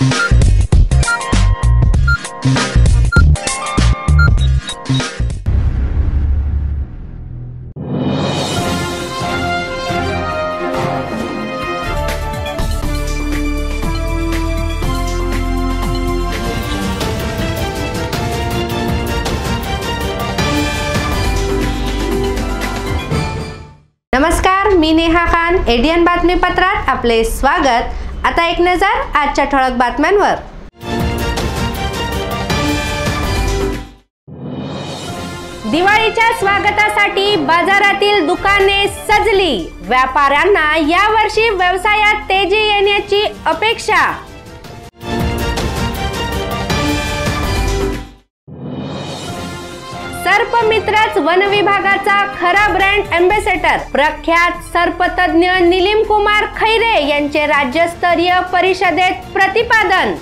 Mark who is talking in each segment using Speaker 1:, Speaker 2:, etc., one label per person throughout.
Speaker 1: नमस्कार, मी नेहा खान. एडीएन बातमीपत्रात आपले स्वागत. आता एक नजर आजच्या ठळक बातम्यांवर. दिवाळीच्या स्वागतासाठी बाजारातील दुकाने सजली. व्यापाऱ्यांना यावर्षी व्यवसायात तेजी येण्याची अपेक्षा. सर्पमित्रच वन विभागाचा खरा ब्रँड एम्बेसेडर. प्रख्यात सर्पतज्ञ निलिम कुमार खैरे यांचे राज्यस्तरीय परिषदेत प्रतिपादन.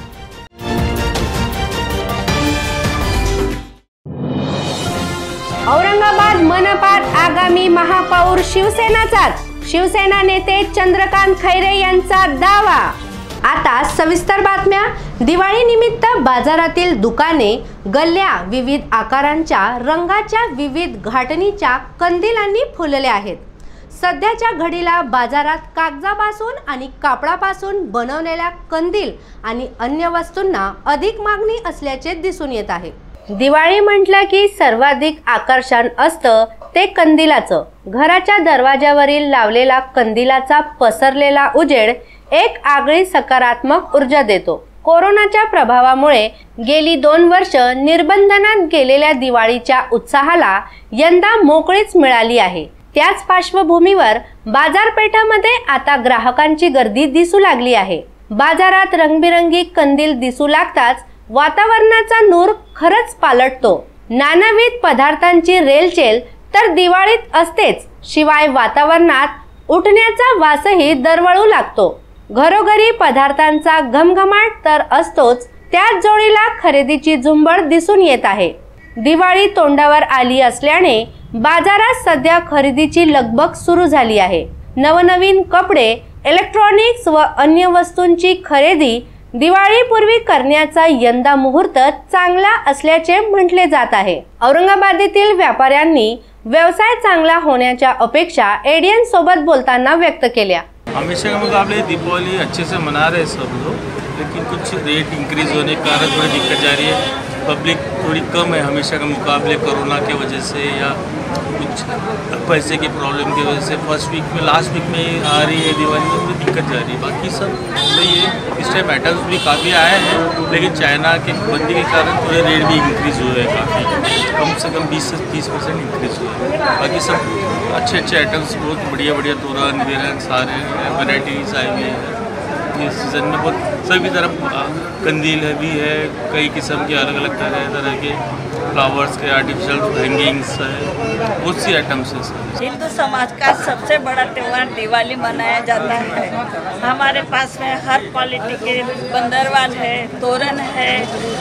Speaker 1: औरंगाबाद मनपात आगामी महापौर शिवसेनाचाच. शिवसेना नेते चंद्रकांत खैरे यांचा दावा. आता सविस्तर बातम्या. दिवाळी निमित्त बाजारातील दुकाने, गल्ल्या विविध आकारांच्या, रंगाच्या, विविध घाटणीच्या कंदिलांनी फुलले आहेत. सध्याच्या घडीला बाजारात कागदापासून आणि कापडापासून बनवलेल्या कंदील आणि अन्य वस्तूंना अधिक मागणी असल्याचे दिसून येत आहे. दिवाळी म्हटलं की सर्वाधिक आकर्षण असतं ते कंदिलाचं. घराच्या दरवाजावरील लावलेला कंदिलाचा पसरलेला उजेड एक आगळी सकारात्मक ऊर्जा देतो. कोरोनाच्या प्रभावामुळे गेली 2 वर्ष निर्बंधनात गेलेल्या दिवाळीच्या उत्साहाला यंदा मोकळीच मिळाली आहे. त्याच पार्श्वभूमीवर बाजारपेठामध्ये आता ग्राहकांची गर्दी दिसू लागली आहे. बाजारात रंगबिरंगी कंदील दिसू लागताच वातावरणाचा नूर खरंच पालटतो. नानाविध पदार्थांची रेलचेल तर दिवाळीत असतेच, शिवाय वातावरणात उठण्याचा वासही दरवळू लागतो. घरोघरी पदार्थांचा घमघमाट तर असतोच, त्याच जोडीला खरेदीची झुंबड दिसून येत आहे. दिवाळी तोंडावर आली असल्याने बाजारात सध्या खरेदीची लगबग सुरू झाली आहे. नवनवीन कपडे, इलेक्ट्रॉनिक्स व अन्य वस्तूंची खरेदी दिवाळीपूर्वी करण्याचा यंदा मुहूर्त चांगला असल्याचे म्हटले जात आहे. औरंगाबादेतील व्यापाऱ्यांनी व्यवसाय चांगला होण्याच्या अपेक्षा एडीएन सोबत बोलताना व्यक्त केल्या.
Speaker 2: हमेशा के मुकाबले दीपावली अच्छे से मना रहे सब लोग, लेकिन कुछ रेट इंक्रीज होने के कारण थोड़ी दिक्कत जा रही है. पब्लिक थोड़ी कम है हमेशा के मुकाबले, कोरोना की वजह से या कुछ पैसे की प्रॉब्लम की वजह से. फर्स्ट वीक में, लास्ट वीक में आ रही है दिवाली में दिक्कत जा रही है. बाकी सब सही है. इस टाइम आइटम्स भी काफ़ी आए हैं, लेकिन चाइना के बंदी के कारण थोड़े रेट भी इंक्रीज हुए हैं. काफ़ी कम से कम 20 से 30% इंक्रीज हुए हैं. बाकी सब अच्छे आइटम्स, बहुत बढ़िया तोरण वेरन सारे वैराइटीज आई हुई है. इस सीज़न में बहुत सभी तरफ कंदील भी है, कई किस्म के अलग अलग तरह के फ्लावर्स के आर्टिफिशियल हैंगिंग्स है, बहुत सी आइटम्स है.
Speaker 3: हिंदू समाज का सबसे बड़ा त्यौहार दिवाली मनाया जाता है. हमारे पास में हर क्वालिटी के बंदरवाल है, तोरण है,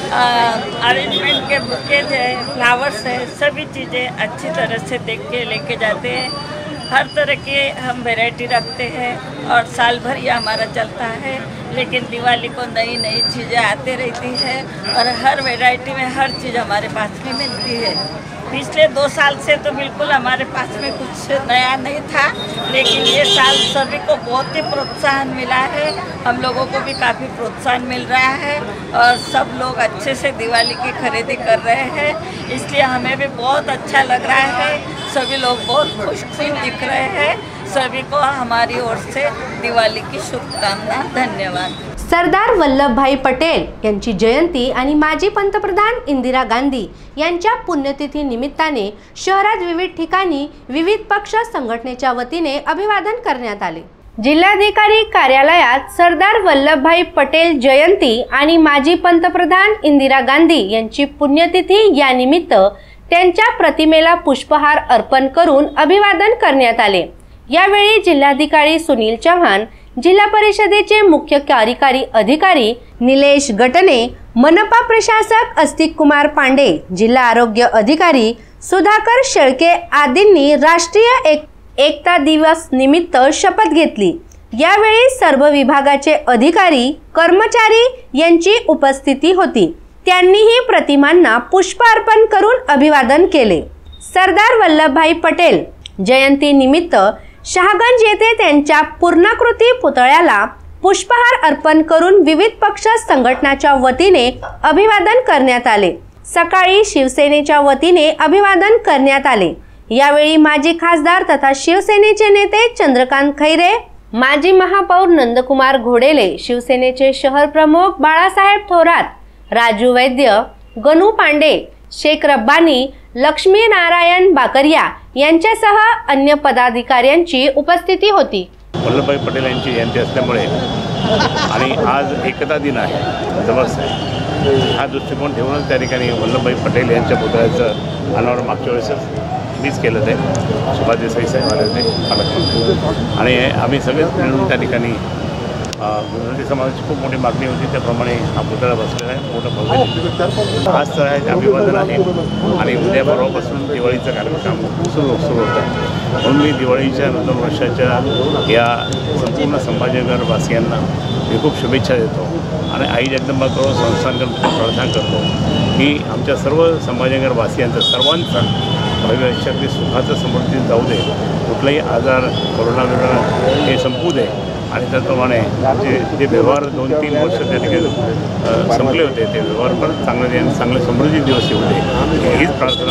Speaker 3: अरेंजमेंट के बुकेज है, फ्लावर्स है, सभी चीज़ें अच्छी तरह से देख के लेके जाते हैं. हर तरह के हम वैरायटी रखते हैं और साल भर ये हमारा चलता है. लेकिन दिवाली को नई नई चीज़ें आती रहती है और हर वैरायटी में हर चीज़ हमारे पास में मिलती है. पिछले 2 साल से तो बिल्कुल हमारे पास में कुछ नया नहीं था, लेकिन ये साल सभी को बहुत ही प्रोत्साहन मिला है. हम लोगों को भी काफ़ी प्रोत्साहन मिल रहा है और सब लोग अच्छे से दिवाली की खरीदी कर रहे हैं, इसलिए हमें भी बहुत अच्छा लग रहा है. सभी लोग बहुत खुश दिख रहे हैं. सभी को हमारी ओर से दिवाली की शुभकामना. धन्यवाद.
Speaker 1: सरदार वल्लभभाई पटेल यांची जयंती आणि माजी पंतप्रधान इंदिरा गांधी यांच्या पुण्यतिथी निमित्ताने शहरात विविध ठिकाणी विविध पक्ष संघटनेच्या वतीने अभिवादन करण्यात आले. जिल्हाधिकारी कार्यालयात सरदार वल्लभभाई पटेल जयंती आणि माजी पंतप्रधान इंदिरा गांधी यांची पुण्यतिथी या निमित्त त्यांच्या प्रतिमेला पुष्पहार अर्पण करून अभिवादन करण्यात आले. यावेळी जिल्हाधिकारी सुनील चव्हाण, जिल्हा परिषदेचे मुख्य कार्यकारी अधिकारी निलेश गटने, मनपा प्रशासक अस्तिक कुमार पांडे, जिल्हा आरोग्य अधिकारी सुधाकर शेळके आदींनी राष्ट्रीय एकता दिवस निमित्त शपथ घेतली. यावेळी सर्व विभागाचे अधिकारी कर्मचारी यांची उपस्थिती होती। त्यांनीही प्रतिमांना पुष्प अर्पण करून अभिवादन केले। सरदार वल्लभभाई पटेल जयंती निमित्त शहागंज येथे त्यांच्या पूर्णाकृती पुतळ्याला पुष्पहार अर्पण करून विविध पक्ष संघटनाच्या वतीने अभिवादन करण्यात आले। सकाळी शिवसेनेच्या वतीने अभिवादन करण्यात आले। यावेळी माजी खासदार तथा शिवसेनेचे नेते चंद्रकांत खैरे, माजी महापौर नंदकुमार घोडेले, शिवसेनेचे शहर प्रमुख बाळासाहेब थोरात, राजू वैद्य, गणू पांडे, शेख रब्बानी, लक्ष्मी नारायण बाकरिया यांच्यासह अन्य पदाधिकाऱ्यांची उपस्थिती होती।
Speaker 4: वल्लभभाई पटेल यांची जयंती असल्यामुळे आणि आज एकता दिन आहे जबरदस्त आहे, हा दृष्टिकोन ठेवूनच त्या ठिकाणी वल्लभभाई पटेल यांच्या पुतळ्याचं अनावरण मागच्या वेळेसच मीच केलं ते, सुभाष देसाई साहेब आले होते पालकमंत्री, आणि आम्ही सगळेच मिळून त्या ठिकाणी गुजराती समाजाची खूप मोठी मागणी होती, त्याप्रमाणे हा पुतळा बसलेला आहे मोठं भव्य। आज तर आहे अभिवादन आहे आणि उद्या परवापासून दिवाळीचं कार्यक्रम सुरू होतं, म्हणून मी दिवाळीच्या नूतन वर्षाच्या या संपूर्ण संभाजीनगर वासियांना मी खूप शुभेच्छा देतो आणि आई जगदंबाकडून संस्थांकडून प्रार्थना करतो की आमच्या सर्व संभाजीनगर वासियांचं सर्वांचं भविष्यात अगदी सुखाचं समृद्धी जाऊ दे, कुठलाही आजार कोरोना हे संपू दे आणि त्याप्रमाणे जे व्यवहार 2-3 वर्ष त्या ठिकाणी संपले होते ते व्यवहार पण चांगले समृद्धी दिवस येऊ दे, हीच प्रार्थना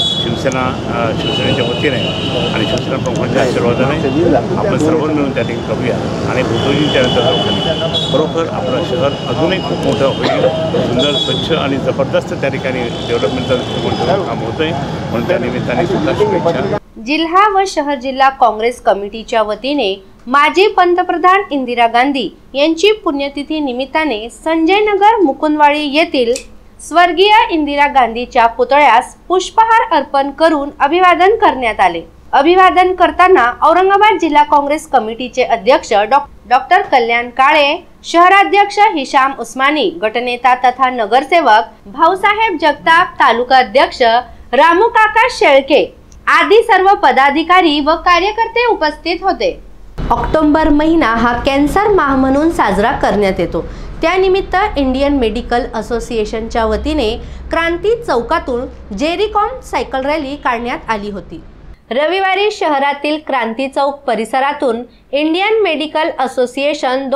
Speaker 4: शिवसेनेच्या वतीने आणि शिवसेना प्रमुखांच्या आशीर्वादाने आपण सर्व मिळून त्या ठिकाणी करूया आणि भुजबळजींच्या नेतृत्वाखाली खरोखर आपलं शहर अजूनही खूप मोठं होईल, सुंदर स्वच्छ आणि जबरदस्त त्या ठिकाणी डेव्हलपमेंटचा दृष्टिकोन काम होतंय, म्हणून त्या निमित्ताने सुद्धा शुभेच्छा।
Speaker 1: जिल्हा व शहर जिल्हा काँग्रेस कमिटीच्या वतीने माजी पंतप्रधान इंदिरा गांधी यांची पुण्यतिथी निमित्ताने संजय नगर मुकुंदवाडी येथील स्वर्गीय इंदिरा गांधीच्या पुतळ्यास पुष्पहार अर्पण करून अभिवादन करण्यात आले। अभिवादन करताना औरंगाबाद जिल्हा काँग्रेस कमिटीचे अध्यक्ष डॉक्टर कल्याण काळे, शहराध्यक्ष हिशाम उस्मानी, गटनेता तथा नगरसेवक भाऊसाहेब जगताप, तालुका अध्यक्ष रामू काका शेळके आदी सर्व पदाधिकारी व कार्यकर्ते उपस्थित होते। ऑक्टोबर महिना हा कॅन्सर माह म्हणून साजरा करण्यात येतो। त्यानिमित्त इंडियन मेडिकल असोसिएशनच्या वतीने क्रांती चौकातून जेरीकॉम सायकल रॅली काढण्यात आली होती। रविवारी शहरातील क्रांती चौक परिसरातून इंडियन मेडिकल असोसिएशन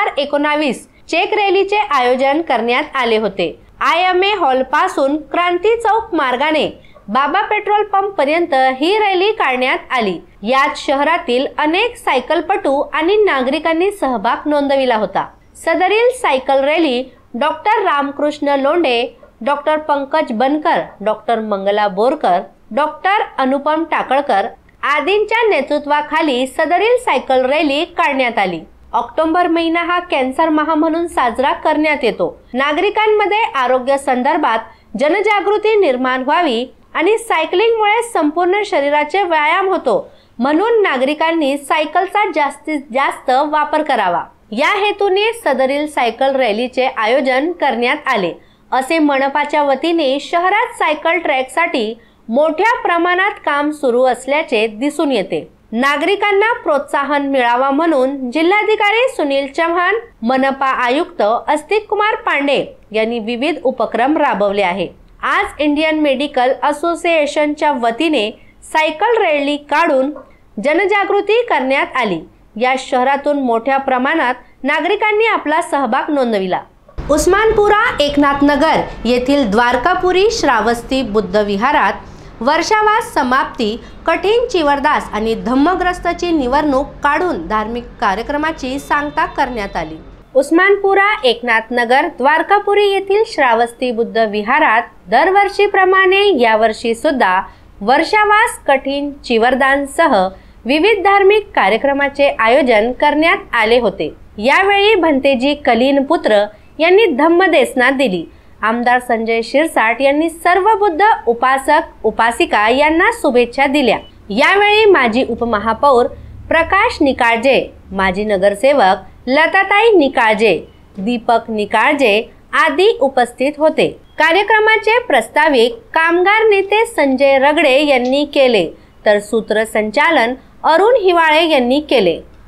Speaker 1: 2019 चेक रॅलीचे आयोजन करण्यात आले होते। IMA हॉल पासून क्रांती चौक मार्गाने बाबा पेट्रोल पंप पर्यंत ही रॅली काढण्यात आली। यात शहरातील अनेक सायकलपटू आणि नागरिकांनी सहभाग नोंदविला होता। सदरील cycle rally doctor Ramkrishna Londhe, doctor Pankaj Bankar, doctor Mangala Borkar, doctor Anupam Takalkar आदींच्या नेतृत्वाखाली सदरील सायकल रॅली काढण्यात आली। ऑक्टोबर महिना हा कॅन्सर माह म्हणून साजरा करण्यात येतो। नागरिकांमध्ये आरोग्य संदर्भात जनजागृती निर्माण व्हावी आणि सायकलिंगमुळे संपूर्ण शरीराचे व्यायाम होतो, म्हणून नागरिकांनी सायकलचा जास्तीत जास्त वापर करावा, या हेतूने सदरील सायकल रॅलीचे आयोजन करण्यात आले, असे मनपाच्या वतीने शहरात सायकल ट्रॅकसाठी मोठ्या प्रमाणात काम सुरू असल्याचे दिसून येते। नागरिकांना प्रोत्साहन मिळावा म्हणून जिल्हाधिकारी सुनील चव्हाण, मनपा आयुक्त अस्तिक कुमार पांडे यांनी विविध उपक्रम राबवले आहे। आज इंडियन मेडिकल असोसिएशनच्या वतीने सायकल रॅली काढून जनजागृती करण्यात आली। या शहरातून मोठ्या प्रमाणात नागरिकांनी आपला सहभाग नोंदविला। उस्मानपुरा एकनाथ नगर येथील द्वारकापुरी श्रावस्ती बुद्ध विहारात वर्षावास समाप्ती, कठीण चिवरदास आणि धम्मग्रस्तची निवडणूक काढून धार्मिक कार्यक्रमाची सांगता करण्यात आली। उस्मानपुरा एकनाथ नगर द्वारकापुरी येथील श्रावस्ती बुद्ध विहारात दरवर्षीप्रमाणे यावर्षी सुद्धा वर्षावास, कठीण चिवरदानसह विविध धार्मिक कार्यक्रमाचे आयोजन करण्यात आले होते। यावेळी भंतेजी कलीन पुत्र यांनी धम्मदेसना दिली। आमदार संजय शिरसाट यांनी सर्व बुद्ध उपासक उपासिका यांना शुभेच्छा दिल्या। यावेळी माजी उपमहापौर प्रकाश निकाळजे, माजी नगरसेवक लताताई निकाळजे, दीपक निकाळजे आदी उपस्थित होते। कार्यक्रमाचे प्रस्ताविक कामगार नेते संजय रगडे यांनी केले, तर सूत्रसंचालन अरुण हिवाळे यांनी केले।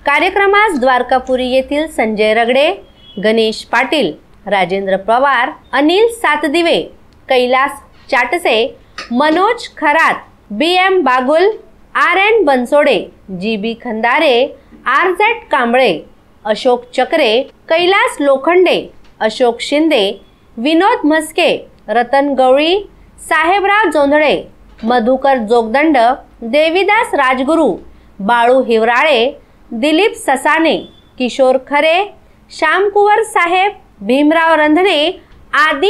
Speaker 1: कार्यक्रमास द्वारकापुरी येथील संजय रगडे, Ganesh Patil, Rajendra Pawar, Anil Satdive, Kailas चाटसे, Manoj Kharat, BM Bagul, RN Bansode, GB Khandare, RZ Kamble, Ashok चक्रे, कैलास लोखंडे, अशोक शिंदे, विनोद म्हस्के, रतन गवळी, साहेबराव जोंधळे, मधुकर जोगदंड, देवीदास राजगुरू, बाळू हिवराळे, दिलीप ससाने, किशोर खरे, श्यामकुवर साहेब, भीमराव रंधने आदी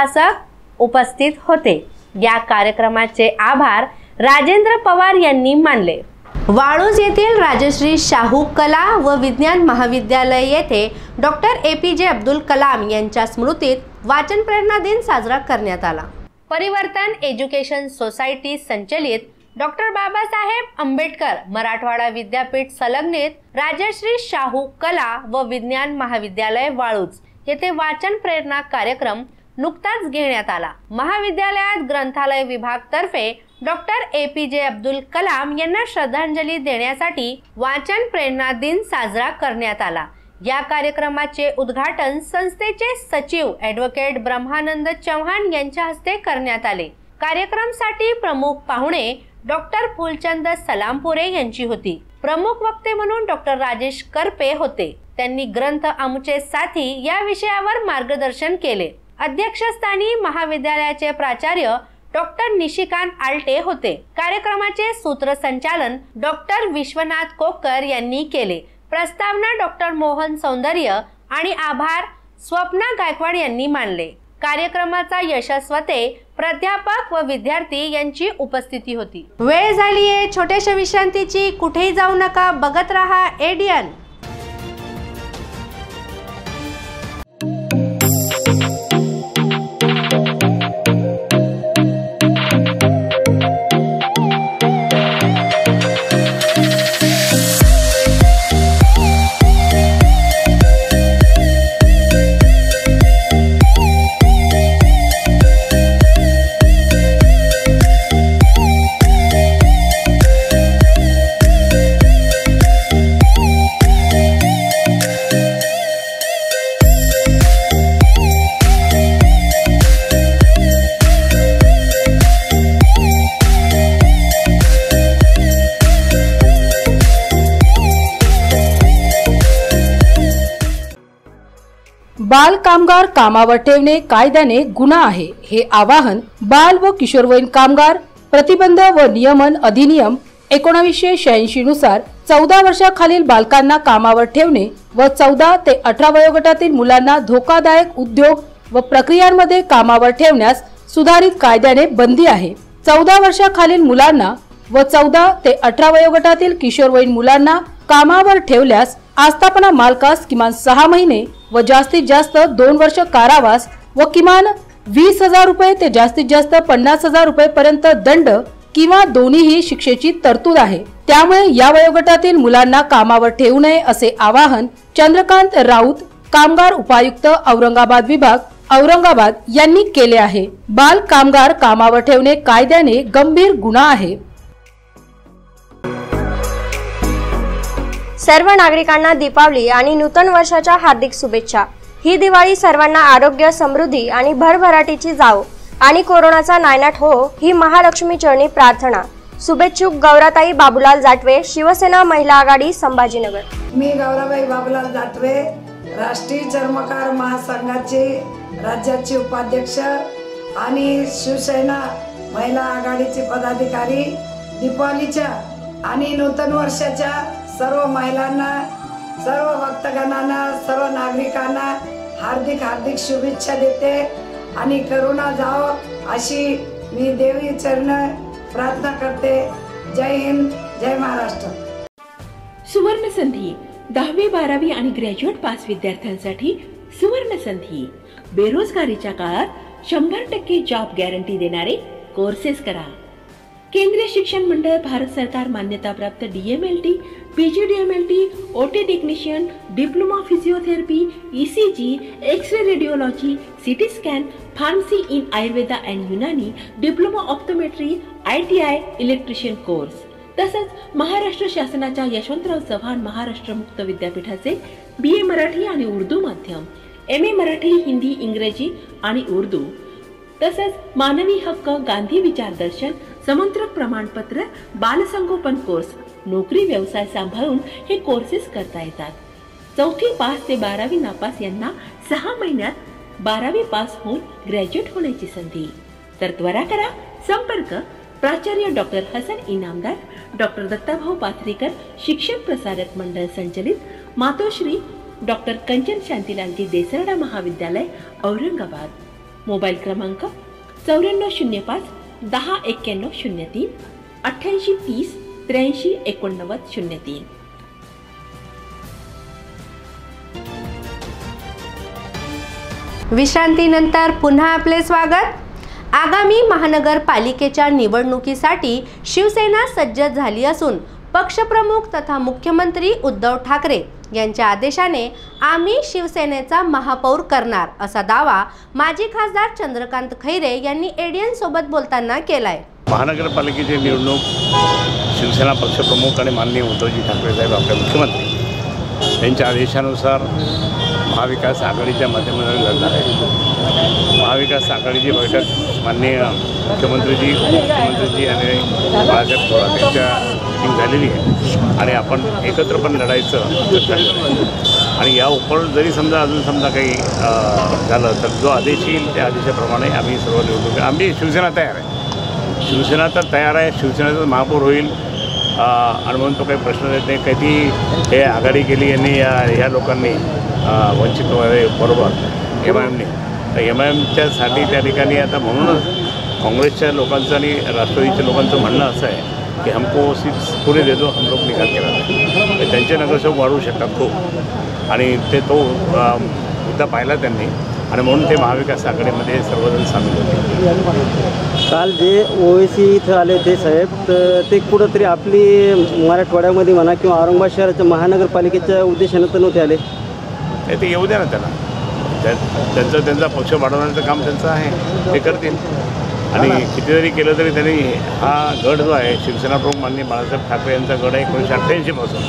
Speaker 1: उपासक उपस्थित होते। या कार्यक्रमाचे आभार राजेंद्र पवार यांनी मानले। वाळूज येथील राजश्री शाहू कला व विज्ञान महाविद्यालय येथे डॉक्टर APJ अब्दुल कलाम यांच्या स्मृतीत वाचन प्रेरणा दिन साजरा करण्यात आला। परिवर्तन एज्युकेशन सोसायटी संचलित डॉक्टर बाबासाहेब आंबेडकर मराठवाडा विद्यापीठ संलग्नित राजश्री शाहू कला व विज्ञान महाविद्यालय वाळूज येथे वाचन प्रेरणा कार्यक्रम नुकताच घेण्यात आला। महाविद्यालयात ग्रंथालय विभाग तर्फे डॉक्टर APJ अब्दुल कलाम यांना श्रद्धांजली देण्यासाठी वाचन प्रेरणा दिन साजरा करण्यात आला। या कार्यक्रमाचे उद्घाटन संस्थेचे सचिव ॲडव्होकेट ब्रह्मानंद चव्हाण यांच्या हस्ते करण्यात आले। कार्यक्रमासाठी प्रमुख पाहुणे डॉक्टर फुलचंद सलामपुरे यांची होती। प्रमुख वक्ते म्हणून डॉक्टर राजेश करपे होते। त्यांनी ग्रंथ आमचे साथी या विषयावर मार्गदर्शन केले। अध्यक्षस्थानी महाविद्यालयाचे प्राचार्य डॉक्टर निशिकांत आलटे होते। कार्यक्रमाचे सूत्रसंचालन डॉक्टर विश्वनाथ कोकर यांनी केले। प्रस्तावना डॉक्टर मोहन सौंदर्य आणि आभार स्वप्ना गायकवाड यांनी मानले। कार्यक्रमाचा यशस्वते प्राध्यापक व विद्यार्थी यांची उपस्थिती होती। वेळ झालीये छोट्याशा विश्रांतीची, कुठेही जाऊ नका, बघत रहा ADN।
Speaker 5: बाल कामगार कामावर ठेवणे कायद्याने गुन्हा आहे, हे आवाहन बाल व किशोरवयीन कामगार प्रतिबंध व नियमन अधिनियम 1986 नुसार 14 वर्षाखालील बालकांना कामावर ठेवणे व 14 ते 18 वयोगटातील मुलांना धोकादायक उद्योग व प्रक्रियांमध्ये कामावर ठेवण्यास सुधारित कायद्याने बंदी आहे। 14 वर्षाखालील मुलांना व 14 ते 18 वयोगटातील किशोरवयीन मुलांना कामावर ठेवल्यास आस्थापना मालकास किमान 6 महिने व जास्तीत जास्त 2 वर्ष कारावास व किमान 20,000 रुपये ते जास्तीत जास्त 50,000 रुपये पर्यंत दंड किंवा दोन्हीही शिक्षेची तरतूद आहे। त्यामुळे या वयोगटातील मुलांना कामावर ठेवू नये असे आवाहन चंद्रकांत राऊत, कामगार उपायुक्त औरंगाबाद विभाग, औरंगाबाद यांनी केले आहे। बाल कामगार कामावर ठेवणे कायद्याने गंभीर गुन्हा आहे।
Speaker 6: सर्व नागरिकांना दीपावली आणि नूतन वर्षाच्या हार्दिक शुभेच्छा। ही दिवाळी सर्वांना आरोग्य, समृद्धी आणि भरभराटीची जावो आणि कोरोनाचा नायनाट हो, ही महालक्ष्मी चरणी प्रार्थना। शुभेच्छुक गौराताई बाबूलाल जाटवे, शिवसेना महिला आघाडी, संभाजीनगर।
Speaker 7: मी गौराबाई बाबूलाल जाटवे, राष्ट्रीय चर्मकार महासंघाचे राज्याचे उपाध्यक्ष आणि शिवसेना महिला आघाडीचे पदाधिकारी, दीपावलीच्या आणि नूतन वर्षाच्या सर्व महिलांना, सर्व भक्तगणांना, सर्व नागरिकांना हार्दिक हार्दिक शुभेच्छा देते आणि करोना जाओ अशी मी देवी चरण प्रार्थना करते। जय हिंद, जय महाराष्ट्र।
Speaker 8: सुवर्ण संधी 10वी 12वी आणि ग्रॅज्युएट पास विद्यार्थ्यांसाठी सुवर्ण संधी। बेरोजगारीच्या काळात 100% जॉब गॅरंटी देणारे कोर्सेस करा। केंद्रीय शिक्षण मंडळ, भारत सरकार मान्यता प्राप्त DMLT, PGDMLT, OT technician, diploma physiotherapy, ECG, X-ray radiology, CT scan, pharmacy in Ayurveda and Unani, diploma optometry, ITI electrician course तसंच महाराष्ट्र शासनाच्या यशवंतराव चव्हाण महाराष्ट्र मुक्त विद्यापीठाचे BA मराठी आणि उर्दू माध्यम, MA मराठी, हिंदी, इंग्रजी आणि उर्दू, तसंच मानवी हक्क, गांधी विचार दर्शन, समंत्रक प्रमाणपत्र, बालसंगोपन कोर्स, नोकरी व्यवसाय सांभाळून हे कोर्सेस करता येतात. 4थी पास ते 12वी नापास यांना 6 महिन्यात 12वी पास होऊन ग्रॅज्युएट होण्याची संधी. तर त्वरा करा. संपर्क प्राचार्य डॉक्टर हसन इनामदार, डॉक्टर दत्ताभाऊ पाथरीकर, शिक्षक प्रसारक मंडळ संचलित, मातोश्री डॉक्टर कंचन शांतीलालजी देसरडा महाविद्यालय, औरंगाबाद. मोबाईल क्रमांक 9405 10 91 03 88 30 83 89 03.
Speaker 1: विश्रांतीनंतर पुन्हा आपले स्वागत. आगामी महानगरपालिकेच्या निवडणुकीसाठी शिवसेना सज्ज झाली असून पक्षप्रमुख तथा मुख्यमंत्री उद्धव ठाकरे यांच्या आदेशाने आम्ही शिवसेनेचा महापौर करणार असा दावा माजी खासदार चंद्रकांत खैरे यांनी एडीएन सोबत बोलताना केलाय.
Speaker 4: महानगरपालिकेची निवडणूक शिवसेना पक्षप्रमुख आणि माननीय उद्धवजी ठाकरे साहेब आपले मुख्यमंत्री यांच्या आदेशानुसार महाविकास आघाडीच्या माध्यमातून लढणार आहे. महाविकास आघाडीची बैठक माननीय मुख्यमंत्रीजी, उपमुख्यमंत्रीजी आणि बाळासाहेब थोरात यांच्या मीटिंग झालेली आहे आणि आपण एकत्र पण लढायचं आणि या उपर जरी समजा अजून समजा काही झालं तर जो आदेश येईल त्या आदेशाप्रमाणे आम्ही सर्व निवडणूक आम्ही शिवसेना तयार आहे. शिवसेना तर तयार आहे. शिवसेनेचं महापौर होईल आणि म्हणून तो काही प्रश्न येत नाही. कधी हे आघाडी केली यांनी ह्या लोकांनी वंचित बरोबर MIMने तर MIMच्यासाठी त्या ठिकाणी आता म्हणूनच काँग्रेसच्या लोकांचं आणि राष्ट्रवादीच्या लोकांचं म्हणणं असं आहे की हमको सीट्स पुरे दे दो, हम लोग निकाल के राहतो. तर त्यांचे नगरसेवक वाढवू शकतात खूप आणि ते तो मुद्दा पाहिला त्यांनी आणि म्हणून ते महाविकास आघाडीमध्ये सर्वजण सामील होते.
Speaker 9: काल जे OWC इथं आले होते साहेब, तर ते कुठंतरी आपली मराठवाड्यामध्ये म्हणा किंवा औरंगाबाद शहराच्या महानगरपालिकेच्या उद्देशानं तर नव्हते आले.
Speaker 4: ते येऊ द्या ना त्याला. त्यांचा पक्ष वाढवण्याचं काम त्यांचं आहे, ते करतील. आणि किती जरी केलं तरी त्यांनी हा गड जो आहे शिवसेना प्रमुख माननीय बाळासाहेब ठाकरे यांचा गड आहे 1988 पासून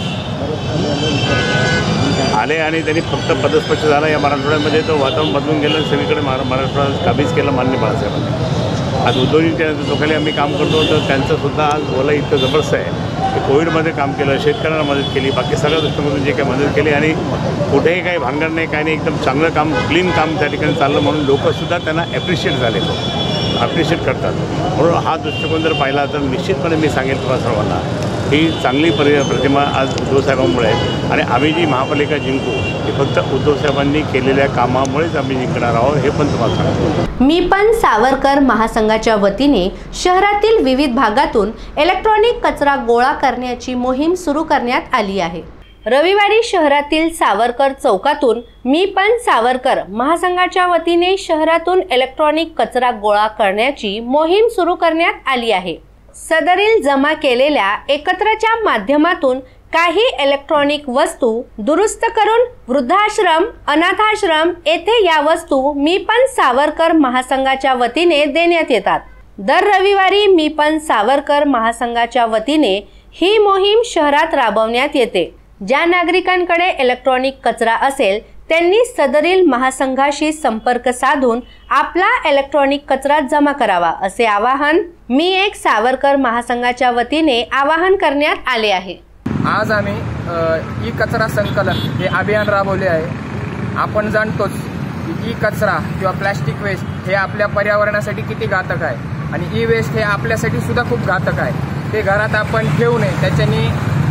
Speaker 4: आले आणि त्यांनी फक्त पदस्पर्श झाला या मराठवाड्यामध्ये. तो वातावरण बदलून गेलं. सगळीकडे मराठवाड्यात काबीज केलं माननीय बाळासाहेबांनी. आज उद्धवजींच्या नेतृत्वाखाली आम्ही काम करतो तर त्यांचंसुद्धा आज बोला इतकं जबरदस्त आहे की कोविडमध्ये काम केलं, शेतकऱ्यांना मदत केली, बाकी सगळ्या दृष्टीकोनातून जे काही मदत केली आणि कुठेही काही भानगड नाही, काही नाही, एकदम चांगलं काम, क्लीन काम त्या ठिकाणी चाललं म्हणून लोकंसुद्धा त्यांना ॲप्रिशिएट झाले, ॲप्रिशिएट करतात. म्हणून हा दृष्टिकोन जर पाहिला तर निश्चितपणे मी सांगेल तुम्हाला सर्वांना ही चांगली प्रतिमा आज उद्धवसाहेबांमुळे आहे आणि आम्ही जी महापालिका जिंकू ती फक्त उद्धवसाहेबांनी केलेल्या कामामुळेच आम्ही जिंकणार आहोत हे पण तुम्हाला सांगतो.
Speaker 1: मी पण सावरकर महासंघाच्या वतीने शहरातील विविध भागातून इलेक्ट्रॉनिक कचरा गोळा करण्याची मोहीम सुरू करण्यात आली आहे. रविवारी शहरातील सावरकर चौकातून मी पण सावरकर महासंघाच्या वतीने शहरातून इलेक्ट्रॉनिक कचरा गोळा करण्याची मोहीम सुरू करण्यात आली आहे. सदरील जमा केलेल्या एकत्रच्या माध्यमातून काही इलेक्ट्रॉनिक वस्तू दुरुस्त करून वृद्धाश्रम, अनाथाश्रम येथे या वस्तू मी पण सावरकर महासंघाच्या वतीने देण्यात येतात. दर रविवारी मी पण सावरकर महासंघाच्या वतीने ही मोहीम शहरात राबवण्यात येते. ज्या नागरिकांकडे इलेक्ट्रॉनिक कचरा असेल त्यांनी सदरील महासंघाशी संपर्क साधून आपला इलेक्ट्रॉनिक कचरा जमा करावा असे आवाहन मी एक सावरकर महासंघाच्या वतीने आवाहन करण्यात आले आहे.
Speaker 10: आज आम्ही ई कचरा संकलन हे अभियान राबवले आहे. आपण जाणतोच की ई कचरा किंवा प्लॅस्टिक वेस्ट हे आपल्या पर्यावरणासाठी किती घातक आहे आणि ई वेस्ट हे आपल्यासाठी सुद्धा खूप घातक आहे. ते घरात आपण ठेवू नये, त्याच्यानी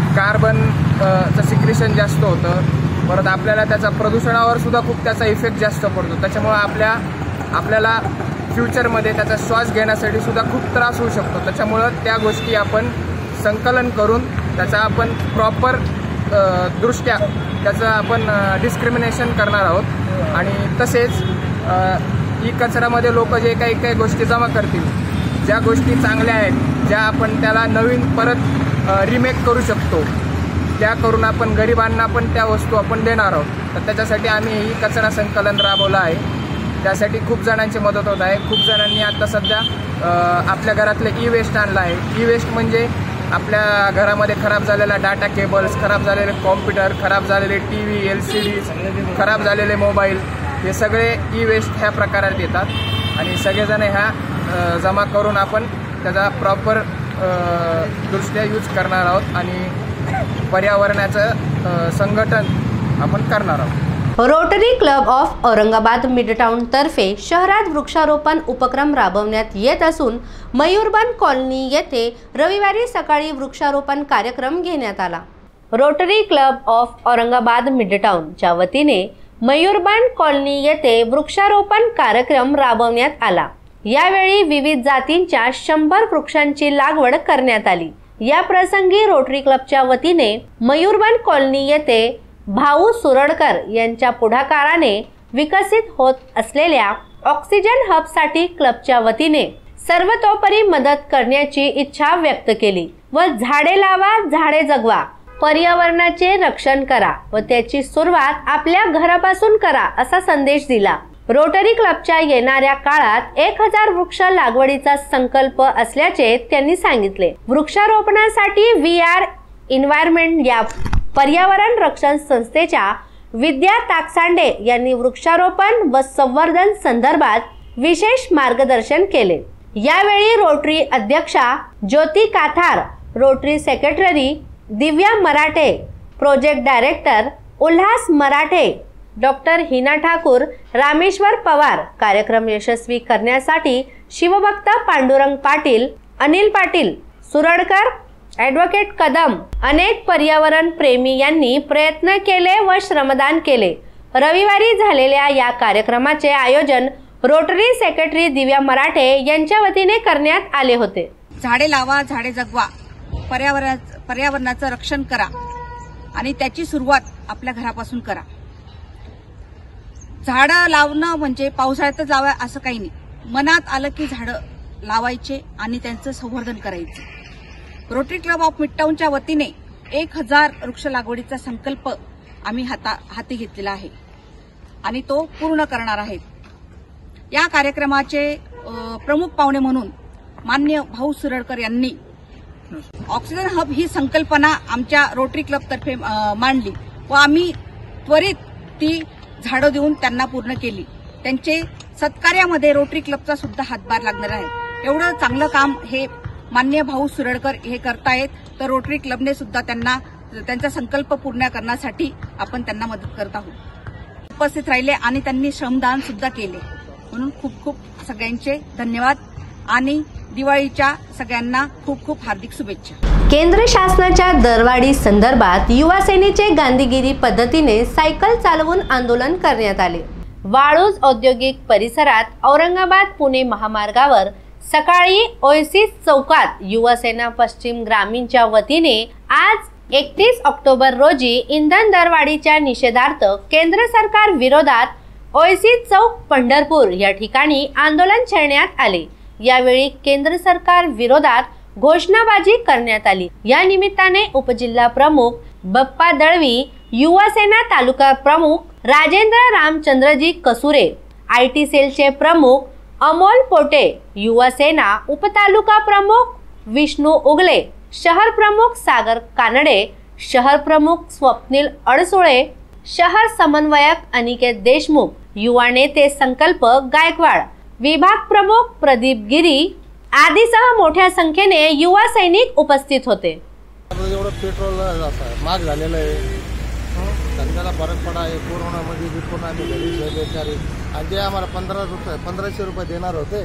Speaker 10: कार्बनचं सिक्रेशन जास्त होतं. परत आपल्याला त्याचा प्रदूषणावर सुद्धा खूप त्याचा इफेक्ट जास्त पडतो. त्याच्यामुळे आपल्याला फ्युचरमध्ये त्याचा श्वास घेण्यासाठी सुद्धा खूप त्रास होऊ शकतो. त्याच्यामुळं त्या गोष्टी आपण संकलन करून त्याचा आपण प्रॉपर दृष्ट्या त्याचं आपण डिस्क्रिमिनेशन करणार आहोत. आणि तसेच ई कचऱ्यामध्ये लोक जे काही गोष्टी जमा करतील, ज्या गोष्टी चांगल्या आहेत, ज्या आपण त्याला नवीन परत रिमेक करू शकतो, त्या करून आपण गरिबांना पण त्या वस्तू आपण देणार आहोत. तर त्याच्यासाठी आम्ही ही कचरा संकलन राबवलं आहे. त्यासाठी खूप जणांची मदत होत आहे. खूप जणांनी आता सध्या आपल्या घरातले ई वेस्ट आणलं आहे. ई वेस्ट म्हणजे आपल्या घरामध्ये खराब झालेला डाटा केबल्स, खराब झालेले कॉम्प्युटर, खराब झालेले TV, LCDs, खराब झालेले मोबाईल, हे सगळे ई वेस्ट ह्या प्रकारात येतात आणि सगळेजण ह्या जमा करून आपण त्याचा प्रॉपर दृष्ट्या यूज करणार आहोत आणि पर्यावरणाचं संघटन आपण करणार आहोत.
Speaker 1: Rotary Club of Aurangabad Midtown तर्फे शहरात वृक्षारोपण उपक्रम राबवण्यात येत असून मयूरबन कॉलनी येथे रविवारी सकाळी वृक्षारोपण कार्यक्रम घेण्यात आला. रोटरी क्लब ऑफ औरंगाबाद मिडटाउनच्या वतीने मयूरबन कॉलनी येथे वृक्षारोपण कार्यक्रम राबवण्यात आला. यावेळी विविध जातींच्या 100 वृक्षांची लागवड करण्यात आली. या प्रसंगी रोटरी क्लबच्या वतीने मयूरबन कॉलनी येथे भाऊ सुरडकर यांच्या पुढाकाराने विकसित होत असलेल्या ऑक्सिजन हबसाठी क्लबच्या वतीने सर्वतोपरी मदत करण्याची इच्छा व्यक्त केली व झाडे लावा, झाडे जगवा, पर्यावरणाचे रक्षण करा व त्याची सुरुवात आपल्या घरापासून करा असा संदेश दिला. रोटरी क्लबच्या येणाऱ्या काळात 1000 वृक्ष लागवडीचा संकल्प असल्याचे त्यांनी सांगितले. वृक्षारोपणासाठी VR एन्व्हायरमेंट या पर्यावरण रक्षण संस्थेच्या विद्या ताकसांडे यांनी वृक्षारोपण व संवर्धन संदर्भात विशेष मार्गदर्शन केले. यावेळी रोटरी अध्यक्षा Jyoti Kathar, Rotary secretary Divya Marathe, project director Ulhas Marathe, doctor Hina Thakur, Rameshwar Pawar, कार्यक्रम यशस्वी करण्यासाठी शिवभक्त पांडुरंग पाटील, अनिल पाटील, सुरडकर, ॲडव्होकेट कदम, अनेक पर्यावरण प्रेमी यांनी प्रयत्न केले व श्रमदान केले. रविवारी झालेल्या या कार्यक्रमाचे आयोजन रोटरी सेक्रेटरी दिव्या मराठे यांच्या वतीने करण्यात आले होते.
Speaker 11: झाडे लावा, झाडे जगवा, पर्यावरणाचं रक्षण करा आणि त्याची सुरुवात आपल्या घरापासून करा. झाडं लावणं म्हणजे पावसाळ्यातच लावा असं काही नाही. मनात आलं की झाडं लावायचे आणि त्यांचं संवर्धन करायचं. रोटरी क्लब ऑफ मिडटाउनच्या वतीने 1000 वृक्ष लागवडीचा संकल्प आम्ही हाती घेतलेला आहे आणि तो पूर्ण करणार आहेत. या कार्यक्रमाचे प्रमुख पाहुणे म्हणून माननीय भाऊ सुरडकर यांनी ऑक्सिजन हब ही संकल्पना आमच्या रोटरी क्लब तर्फे मांडली व आम्ही त्वरित ती झाडं देऊन त्यांना पूर्ण केली. त्यांचे सत्कार्यामध्ये रोटरी क्लबचा सुद्धा हातभार लागणार आहे. एवढं चांगलं काम हे माननीय भाऊ सुरडकर हे करतायत, तर रोटरी क्लबने सुद्धा त्यांना त्यांचा संकल्प पूर्ण करण्यासाठी आपण त्यांना मदत करत आहोत. उपस्थित राहिले आणि त्यांनी श्रमदान सुद्धा केले, म्हणून खूप खूप सगळ्यांचे धन्यवाद आणि दिवाळीच्या सगळ्यांना खूप खूप हार्दिक शुभेच्छा.
Speaker 1: केंद्र शासनाच्या दरवाढी संदर्भात युवा सेनेचे गांधीगिरी पद्धतीने सायकल चालवून आंदोलन करण्यात आले. वाळूज औद्योगिक परिसरात औरंगाबाद पुणे महामार्गावर सकाळी ओएसिस चौकात युवा सेना पश्चिम ग्रामीणच्या वतीने आज 31 ऑक्टोबर रोजी इंधन दरवाढीच्या निषेधार्थ केंद्र सरकार विरोधात ओएसिस चौक पंढरपूर या ठिकाणी आंदोलन छेडण्यात आले. यावेळी केंद्र सरकार विरोधात घोषणाबाजी करण्यात आली. या निमित्ताने उपजिल्हा प्रमुख बप्पा दळवी, युवा सेना तालुका प्रमुख राजेंद्र रामचंद्रजी कसुरे, IT सेलचे प्रमुख अमोल पोटे, युवा सेना उपतालुका प्रमुख विष्णू उगले, शहर प्रमुख सागर कानडे, शहर प्रमुख स्वप्नील अडसुळे, शहर समन्वयक अनिकेत देशमुख, युवा नेते संकल्प गायकवाड, विभाग प्रमुख प्रदीप गिरी आदीसह मोठ्या संख्येने युवा सैनिक उपस्थित होते.
Speaker 12: पेट्रोल महाग झालेलं आहे, धंद्याला फरक पडा आहे. कोरोनामध्ये विकून आम्ही घरी बेकारी आणि जे आम्हाला 1500 रुपये देणार होते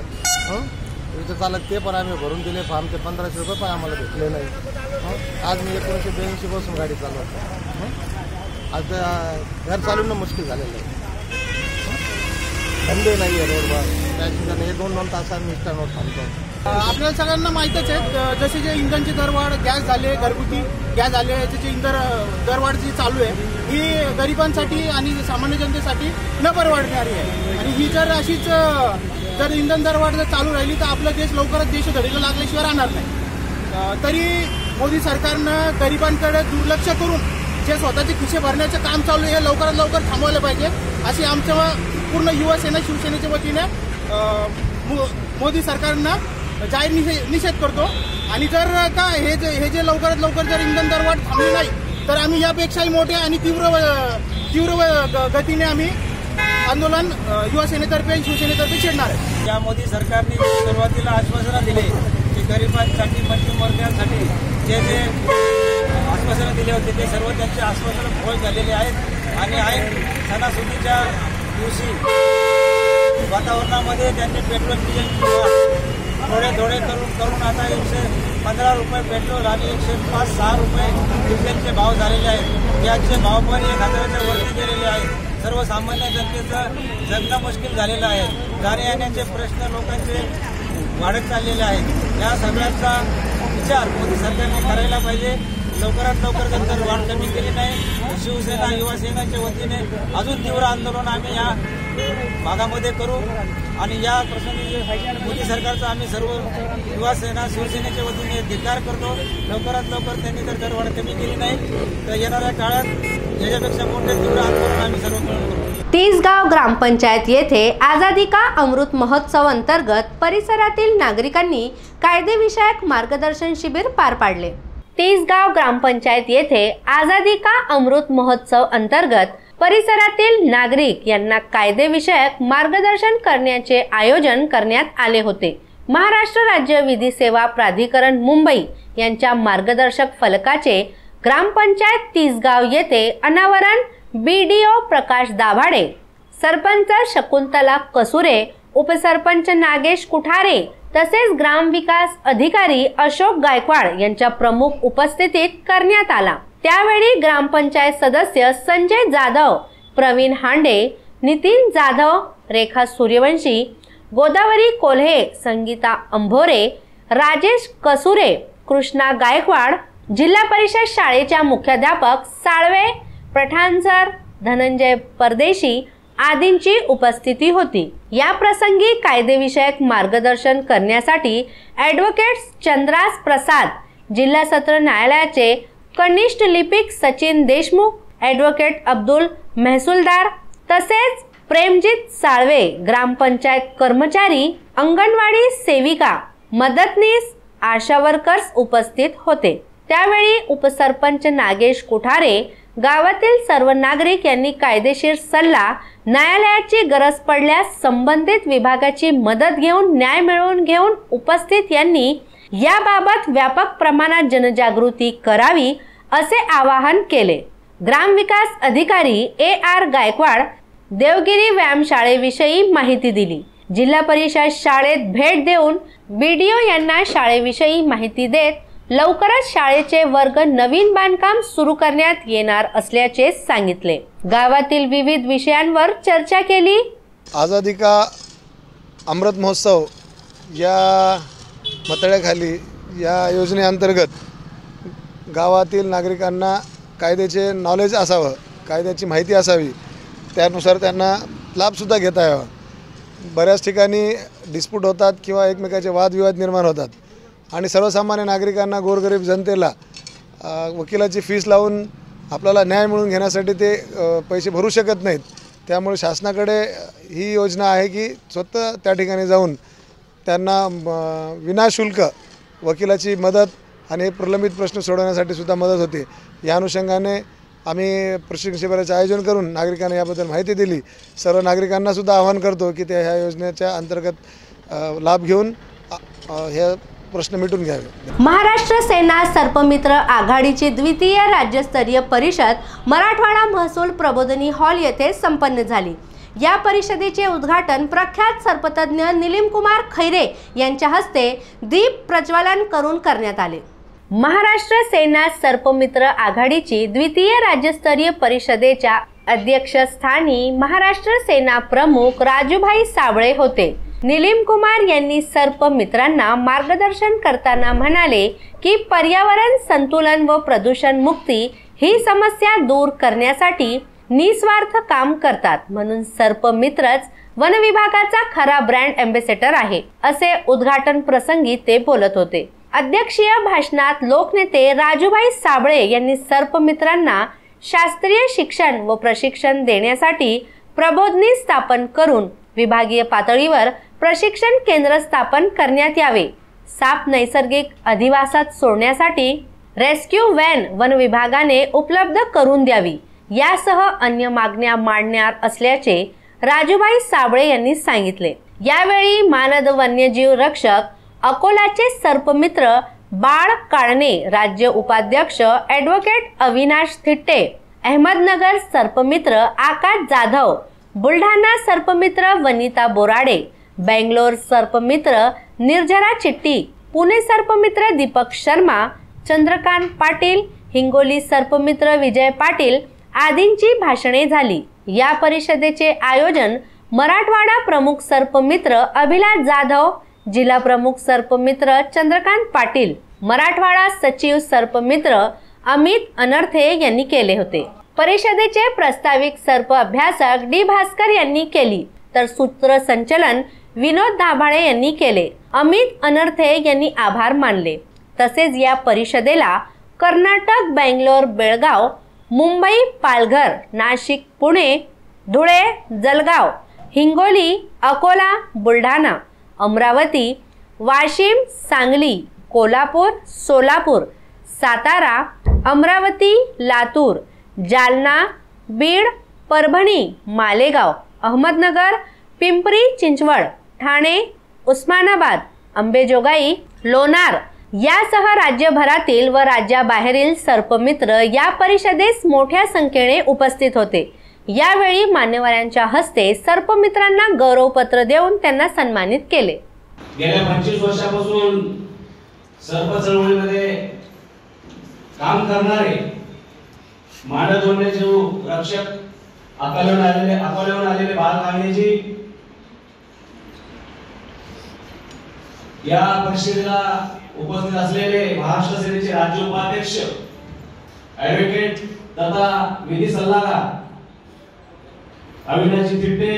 Speaker 12: इथं चालक ते पण आम्ही भरून दिले फॉर्म. ते 1500 रुपये पण आम्हाला भेटले नाही. आज मी 1982 पासून गाडी चालवतो. आज घर चालवणं मुश्किल झालेलं आहे. धंदे नाही आहे रोडवर, पॅसेंजरने 2-2 तास आम्ही स्टँडवर थांबतो.
Speaker 13: आपल्याला सगळ्यांना माहीतच आहे जसे जे इंधनची दरवाढ, गॅस झाले, घरगुती गॅस झाले, याची दरवाढ जी चालू आहे ही गरिबांसाठी आणि सामान्य जनतेसाठी न परवडणारी आहे. आणि ही जर अशीच जर इंधन दरवाढ जर चालू राहिली तर आपला देश लवकरच देशोधडीला लागल्याशिवाय राहणार नाही. तरी मोदी सरकारनं गरिबांकडे दुर्लक्ष करून जे स्वतःचे खिसे भरण्याचं काम चालू आहे हे लवकरात लवकर थांबवलं पाहिजे अशी आमच्या पूर्ण युवा सेना शिवसेनेच्या वतीने मोदी सरकारनं जाहीर निषेध करतो आणि जर का हे जे लवकरात लवकर जर इंधन दरवाढ थांबली नाही तर आम्ही यापेक्षाही मोठे आणि तीव्र गतीने आम्ही आंदोलन युवा सेनेतर्फे शिवसेनेतर्फे छेडणार आहे।
Speaker 14: या मोदी सरकारने सुरुवातीला आश्वासनं दिले की गरिबांसाठी मध्यमवर्गीयांसाठी जे आश्वासनं दिले होते ते सर्व त्यांचे आश्वासनं फोल झालेले आहेत आणि सणासुदीच्या दिवशी वातावरणामध्ये त्यांनी पेट्रोल डिझेल थोडे करून आता 115 रुपये पेट्रोल आणि 105-106 रुपये डिझेलचे भाव झालेले आहेत। गॅसचे भाव पण 1000च्या वरती गेलेले आहेत। सर्वसामान्य जनतेचं जगणं मुश्किल झालेलं आहे। जाण्या येण्याचे प्रश्न लोकांचे वाढत चाललेले आहेत। या सगळ्याचा विचार मोदी सरकारने करायला पाहिजे। लवकरात लवकर जर वाढ कमी केली नाही शिवसेना युवा सेनेच्या वतीने अजून तीव्र आंदोलन आम्ही या भागामध्ये करू आणि या प्रसंगी मोदी सरकारचा आम्ही सर्व युवा सेना शिवसेनेच्या वतीने धिक्कार करतो। लवकरात लवकर त्यांनी जर दरवाढ कमी केली नाही तर येणाऱ्या काळात याच्यापेक्षा मोठे तीव्र आंदोलन आम्ही सर्व मिळून करू।
Speaker 1: तिसगाव ग्रामपंचायत येथे आझादी का अमृत महोत्सव अंतर्गत परिसरातील नागरिकांनी कायदेविषयक मार्गदर्शन शिबिर पार पाडले। तिसगाव ग्रामपंचायत येथे आझादी का अमृत महोत्सव अंतर्गत परिसरातील नागरिक यांना कायदेविषयक मार्गदर्शन करण्याचे आयोजन करण्यात आले होते। महाराष्ट्र राज्य विधी सेवा प्राधिकरण मुंबई यांच्या मार्गदर्शक फलकाचे ग्रामपंचायत तिसगाव येथे अनावरण BDO प्रकाश दाभाडे, सरपंच शकुंतला कसुरे, उपसरपंच नागेश कुठारे तसेच ग्रामविकास अधिकारी अशोक गायकवाड यांच्या प्रमुख उपस्थितीत करण्यात आला। त्यावेळी ग्रामपंचायत सदस्य संजय जाधव, प्रवीण हांडे, नितीन जाधव, रेखा सूर्यवंशी, गोदावरी कोल्हे, संगीता अंभोरे, राजेश कसुरे, कृष्णा गायकवाड, जिल्हा परिषद शाळेच्या मुख्याध्यापक साळवे, पठाण सर, धनंजय परदेशी आदींची उपस्थिती होती। या प्रसंगी कायदेविषयक मार्गदर्शन करण्यासाठी ॲडव्होकेट चंद्रास प्रसाद, जिल्हा सत्र न्यायालयाचे कनिष्ठ लिपिक सचिन देशमुख, ॲडव्होकेट अब्दुल महसूलदार तसेच प्रेमजित साळवे, ग्रामपंचायत कर्मचारी, अंगणवाडी सेविका, मदतनीस, आशा वर्कर्स उपस्थित होते। त्यावेळी उपसरपंच नागेश कुठारे, गावातील सर्व नागरिक यांनी कायदेशीर सल्ला, न्यायालयाची गरज पडल्यास संबंधित विभागाची मदत घेऊन न्याय मिळवून घेऊन उपस्थित यांनी याबाबत व्यापक प्रमाणात जनजागृती करावी असे आवाहन केले। ग्रामविकास अधिकारी AR गायकवाड देवगिरी व्यायामशाळेविषयी माहिती दिली। जिल्हा परिषद शाळेत भेट देऊन BDO यांना शाळेविषयी माहिती देत लवकरच शाळेचे वर्ग नवीन बांधकाम सुरू करण्यात येणार असल्याचे सांगितले। गावातील विविध विषयांवर चर्चा केली।
Speaker 15: आझादी का अमृत महोत्सव या मतळ्याखाली या योजनेअंतर्गत गावातील नागरिकांना कायद्याचे नॉलेज असावं, कायद्याची माहिती असावी, त्यानुसार त्यांना लाभसुद्धा घेता यावा। बऱ्याच ठिकाणी डिस्प्यूट होतात किंवा एकमेकाचे वादविवाद निर्माण होतात आणि सर्वसामान्य नागरिकांना, गोरगरीब जनतेला वकिलाची फीस लावून आपल्याला न्याय मिळवून घेण्यासाठी ते पैसे भरू शकत नाहीत। त्यामुळे शासनाकडे ही योजना आहे की स्वतः त्या ठिकाणी जाऊन त्यांना विनाशुल्क वकिलाची मदत आणि प्रलंबित प्रश्न सोडवण्यासाठी सुद्धा मदत होते। या अनुषंगाने आम्ही प्रशिक्षण शिबिराचे आयोजन करून नागरिकांना याबद्दल माहिती दिली। सर्व नागरिकांना सुद्धा आवाहन करतो की ते ह्या योजनेच्या अंतर्गत लाभ घेऊन हे प्रश्न मिटून घ्यावे।
Speaker 1: महाराष्ट्र सेना सर्पमित्र आघाडीची द्वितीय राज्यस्तरीय परिषद मराठवाडा महसूल प्रबोधिनी हॉल येथे संपन्न झाली। या परिषदेचे उद्घाटन प्रख्यात सर्पतज्ञ निलिमकुमार खैरे यांच्या हस्ते दीप प्रज्वलन करून करण्यात आले। महाराष्ट्र सेना सर्पमित्र आघाडीची द्वितीय राज्यस्तरीय परिषदेच्या अध्यक्षस्थानी महाराष्ट्र सेना प्रमुख राजूभाई साबळे होते। निलिमकुमार यांनी सर्प मित्रांना मार्गदर्शन करताना म्हणाले की पर्यावरण संतुलन व प्रदूषण मुक्ती ही समस्या दूर करण्यासाठी निस्वार्थ काम करतात, म्हणून सर्प मित्रच वन विभागाचा खरा ब्रँड एम्बेसेडर आहे असे उद्घाटन प्रसंगी ते बोलत होते। अध्यक्षीय भाषणात लोकनेते राजूभाई साबळे यांनी सर्प मित्रांना शास्त्रीय शिक्षण व प्रशिक्षण देण्यासाठी प्रबोधिनी स्थापन करून विभागीय पातळीवर प्रशिक्षण केंद्र स्थापन करण्यात यावे, साप नैसर्गिक अधिवासात सोडण्यासाठी रेस्क्यू व्हॅन वन विभागाने उपलब्ध करून द्यावी यासह अन्य मागण्या मांडणार असल्याचे राजूभाई साबळे यांनी सांगितले। यावेळी मानद वन्यजीव रक्षक अकोलाचे सर्पमित्र बाळ काळणे, राज्य उपाध्यक्ष ॲडव्होकेट अविनाश थिट्टे, अहमदनगर सर्पमित्र आकाश जाधव, बुलढाणा सर्पमित्र वनिता बोराडे, बेंगलोर सर्पमित्र निर्जरा चिट्टी, पुणे सर्पमित्र दीपक शर्मा, चंद्रकांत पाटील, हिंगोली सर्पमित्र विजय पाटील आदींची भाषणे झाली। या परिषदेचे आयोजन मराठवाडा प्रमुख सर्पमित्र अभिलाष जाधव, जिल्हा प्रमुख सर्पमित्र चंद्रकांत पाटील, मराठवाडा सचिव सर्पमित्र अमित अनर्थे यांनी केले होते। परिषदेचे प्रास्ताविक सर्प अभ्यासक डी भास्कर यांनी केली, तर सूत्रसंचलन विनोद दाभाडे यांनी केले। अमित अनर्थे यांनी आभार मानले। तसेच या परिषदेला कर्नाटक, बेंगलोर, बेळगाव, मुंबई, पालघर, नाशिक, पुणे, धुळे, जळगाव, हिंगोली, अकोला, बुलढाणा, अमरावती, वाशिम, सांगली, कोल्हापूर, सोलापूर, सातारा, अमरावती, लातूर, जालना, बीड, परभणी, मालेगाव, अहमदनगर, पिंपरी चिंचवड, ठाणे, उस्मानाबाद, अंबेजोगाई, लोणार यासह राज्यभरातील व राज्याबाहेरील सर्पमित्र या परिषदेस मोठ्या संख्येने उपस्थित होते। यावेळी मान्यवरांच्या हस्ते सर्पमित्रांना गौरवपत्र देऊन त्यांना सन्मानित केले।
Speaker 16: गेल्या 25 वर्षापासून सर्प चळवळीमध्ये काम करणारे मानद वन्यजीव रक्षक अकोल्याहून आलेले बाळ काळणेजी या परिषदेला उपस्थित असलेले महाराष्ट्र सेनेचे राज्य उपाध्यक्ष ॲडव्होकेट तथा विधी सल्लागार अविनाश थिट्टे,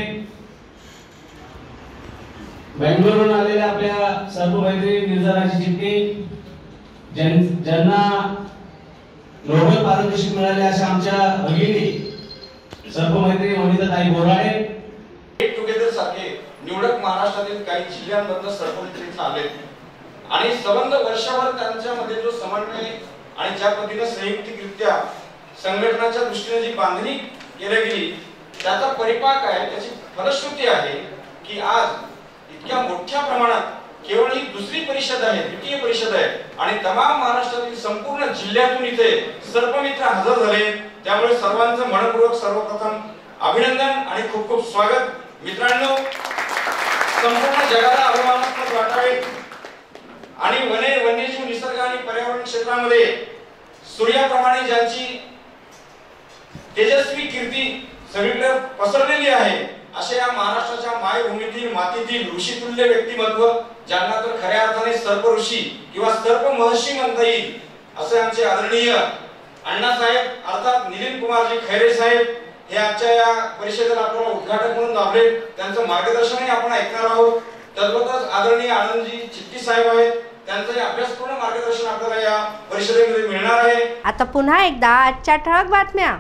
Speaker 16: बेंगलोरहून आलेले आपल्या सर्पमैत्री निर्जरा चिट्टी, ज्यांना नोबेल पारितोषिक मिळाले अशा आमच्या भगिनी सर्पमैत्री वनिताताई बोराडे,
Speaker 17: गेट टुगेदर सारखे निवडक महाराष्ट्रातील काही जिल्ह्यांमधून सर्पमित्र आले आणि संबंध वर्षभर त्यांच्यामध्ये जो समन्वय आणि ज्या पद्धतीने संयुक्तिकरित्या संघटनाच्या दृष्टीने जी बांधणी केली गेली त्याचा परिपाक आहे, त्याची फलश्रुती आहे की आज इतक्या मोठ्या प्रमाणात केवळ ही दुसरी परिषद आहे, द्वितीय परिषद आहे आणि तमाम महाराष्ट्रातील संपूर्ण जिल्ह्यातून इथे सर्पमित्र हजर झाले। त्यामुळे सर्वांचं मनपूर्वक सर्वप्रथम अभिनंदन आणि खूप खूप स्वागत। मित्रांनो, संपूर्ण जगाला अभिमानास्पद वाटावे आणि वन्यजीव निसर्ग आणि पर्यावरण क्षेत्रामध्ये सूर्याप्रमाणे ज्यांची तेजस्वी कीर्ती सगळीकडे पसरलेली आहे अशा या महाराष्ट्राच्या मायभूमीतील मातीतील ऋषितुल्य व्यक्तिमत्व ज्यांना तर खऱ्या अर्थाने सर्प ऋषी किंवा सर्प महर्षी म्हणता येईल असे आमचे आदरणीय अण्णासाहेब अर्थात निलीन कुमारजी खैरे साहेब हे आजच्या या परिषदेला आपल्याला उद्घाटक म्हणून लाभले। त्यांचं मार्गदर्शनही आपण ऐकणार आहोत। तद्वतच आदरणीय आनंदजी चिट्टी साहेब आहेत, त्यांचं अभ्यासपूर्ण मार्गदर्शन आपल्याला या परिषदेमध्ये मिळणार आहे।
Speaker 1: आता पुन्हा एकदा आजच्या ठळक बातम्या।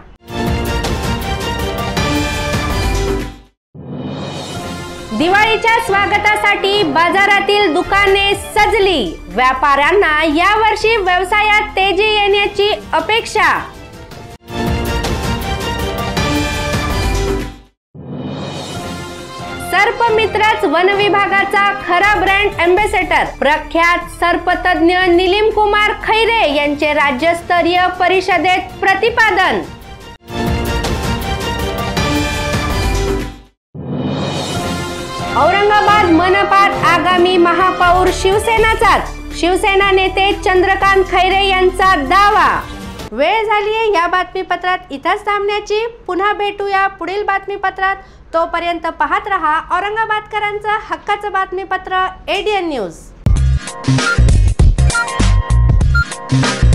Speaker 1: दिवाळीच्या स्वागतासाठी बाजारातील दुकाने सजली, व्यापाऱ्यांना यावर्षी व्यवसायात तेजी येण्याची अपेक्षा। सर्पमित्रच वन विभागाचा खरा ब्रँड अँबॅसेडर। प्रख्यात सर्पतज्ञ निलीम कुमार खैरे यांचे राज्यस्तरीय परिषदेत प्रतिपादन। औरंगाबाद मनपात आगामी महापौर शिवसेनाचाच, शिवसेना नेते चंद्रकांत खैरे यांचा दावा। वेळ झालीये या बातमीपत्रात इथंच थांबण्याची। पुन्हा भेटूया पुढील बातमीपत्रात। तोपर्यंत पाहत रहा औरंगाबादकरांचं हक्काचं बातमीपत्र ADN न्यूज।